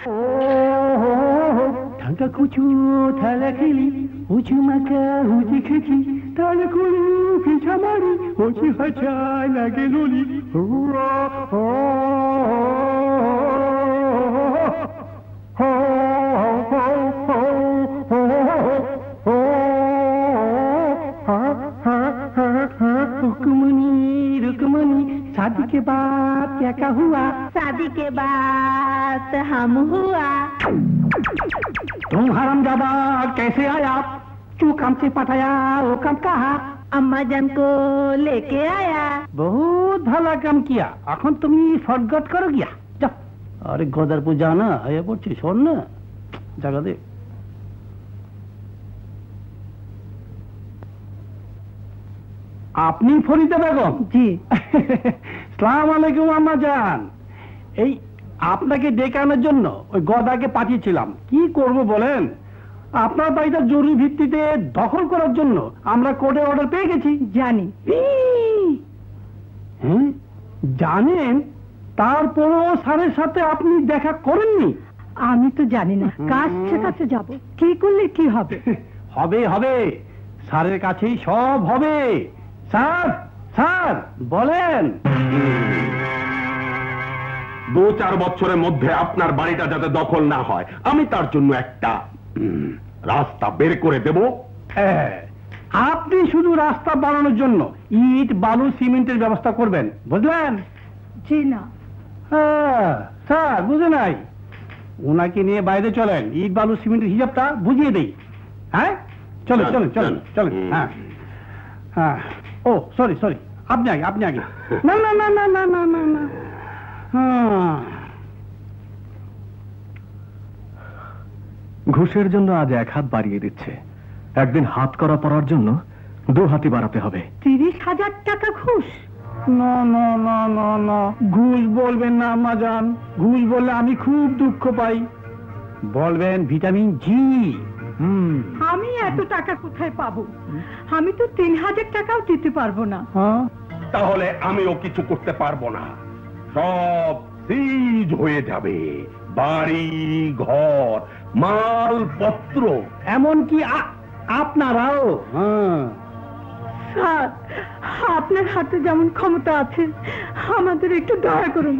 ঢাকা কুচু থালা খেলি উঁচু মাথা হুজি খেছি তালা করি পিছা মারি হচি হাচায় লাগে ললি रुकमनी रुकमनी शादी के बाद क्या क्या हुआ? शादी के बाद हम हुआ। तुम हरामजादा कैसे आया? क्यों काम से पठाया? वो काम कहा? अम्मा जान को लेके आया। बहुत भला काम किया। এখন তুমি ফরগট করো গিয়া যাও। আরে গদার পূজা না আয়া পড়ছি শোন না জায়গা দে। আপনি ফরিদা বেগম? জি। আসসালামু আলাইকুম আম্মা জান। এই আপনাকে ডেকে আনার জন্য ওই গদাকে পাঠিয়েছিলাম। কি করব বলেন? আপনার বাড়িটা জরুরি ভিত্তিতে দখল করার জন্য আমরা কোর্টে অর্ডার পেয়ে গেছি। জানি। হ্যাঁ জানেন, তারপরও স্যারের সাথে আপনি দেখা করেননি? আমি তো জানি না কার কাছে যাব, কি করলে কি হবে। হবে হবে, স্যারের কাছেই সব হবে। স্যার স্যার বলেন। 2-4 বছরের মধ্যে আপনার বাড়িটা যাতে দখল না হয় আমি তার জন্য একটা রাস্তা বের করে দেব। আপনি শুধু রাস্তা বানানোর জন্য ইট বালু সিমেন্টের ব্যবস্থা করবেন, বুঝলেন? জি না স্যার বুঝে নাই, ওনাকে নিয়ে বাইরে চলেন, ইট বালু সিমেন্টের হিসাবটা বুঝিয়ে দেই। হ্যাঁ চলেন চলেন চলেন চলেন। হ্যাঁ হ্যাঁ ও সরি সরি, আপনি আগে আপনি আগে। না না না না না না না না। ঘুষের জন্য আজ 1 হাত বাড়িয়ে দিচ্ছে, একদিন হাত করা পড়ার জন্য 2 হাতই বাড়াতে হবে। 30,000 টাকা ঘুষ? না না না না না, ঘুষ বলবেন না আম্মা জান। ঘুষ বললে আমি খুব দুঃখ পাই। বলবেন ভিটামিন জি। আমি এত টাকা কোথায় পাবো? আমি তো 3,000 টাকাও দিতে পারবো না। তাহলে আমিও কিছু করতে পারবো না, সব সিজ হয়ে যাবে। বাড়ি ঘর মালপত্র এমনকি আপনারাও। স্যার আপনার হাতে যেমন ক্ষমতা আছে আমাদের একটু দয়া করুন।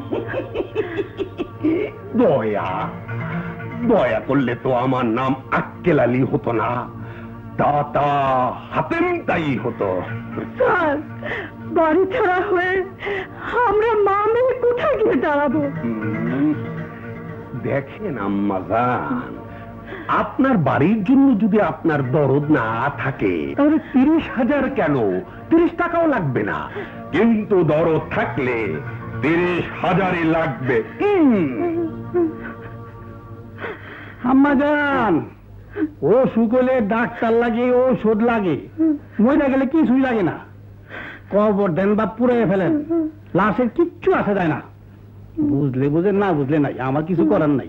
দয়া দয়া করলে তো আমার নাম আক্কেল আলী হতো না, দাতা হাতেম তাই হতো। স্যার বাড়ি ছাড়া হয়ে আমরা মা মেয়ে কোথায় গিয়ে দাঁড়াবো? দেখেন আম্মা জান, আপনার বাড়ির জন্য যদি আপনার দরদ না থাকে তাহলে 30,000 কেন, 30 টাকাও লাগবে না। কিন্তু দরদ থাকলে 30,000-ই লাগবে। আম্মা জান, ও শুকলে ডাক্তার লাগে, ও ওষুধ লাগে, মরে গেলে কিছুই লাগে না। কবর দেন বা পুড়ে ফেলেন, লাশের কিচ্ছু আসে যায় না। বুঝলে বুঝেন, না বুঝলে নাই, আমার কিছু করার নাই।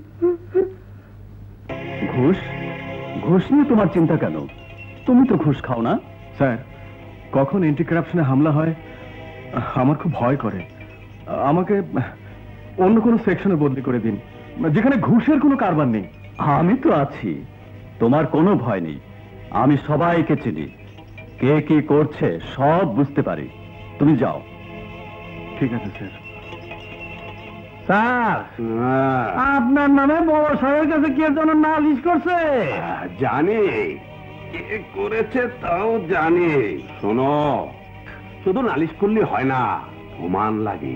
ঘুষ ঘুষ নিয়ে তোমার চিন্তা কেন? তুমি তো ঘুষ খাও না। স্যার কখন এন্টি কারাপশনে হামলা হয় আমার খুব ভয় করে। আমাকে অন্য কোনো সেকশনে বদলি করে দিন, যেখানে ঘুষের কোনো কারবার নেই। আমি তো আছি, তোমার কোনো ভয় নেই। আমি সবাইকে চিনি, কে কি করছে সব বুঝতে পারি। তুমি যাও। ঠিক আছে স্যার। স্যার আপনার নামে বড় সাহেবের কাছে কে যেন নালিশ করছে। জানি কে করেছে তাও জানি। শোনো, শুধু নালিশ করলে হয় না, প্রমাণ লাগে।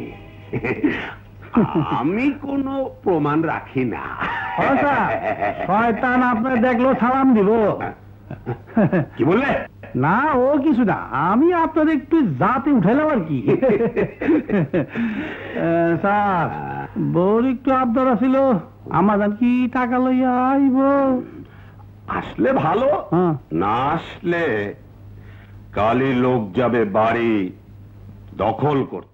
আমি কোনো প্রমাণ রাখি না। শয়তান আপনার দেখলো সালাম দিব। কি বললে? না ও কিছু না, আমি আপনাদের একটু জাতে উঠাইলাম আর কি। স্যার বউর একটু আবদার ছিল, আমার কি টাকা লইয়া আইব? আসলে ভালো, না আসলে কালই লোক যাবে বাড়ি দখল করতে।